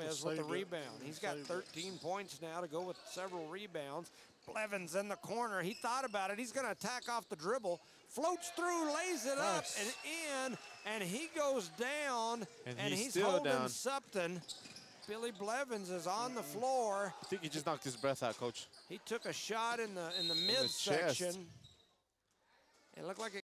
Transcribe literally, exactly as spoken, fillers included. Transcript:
Lopez with the saved it. rebound. He's got Saved it. thirteen points now to go with several rebounds. Blevins in the corner. He thought about it. He's going to attack off the dribble. Floats through, lays it up Nice. and in, and he goes down, And and, he's he's, still holding down. something. Billy Blevins is on the floor. I think he just knocked his breath out, Coach. He took a shot in the in the the midsection. chest. It looked like it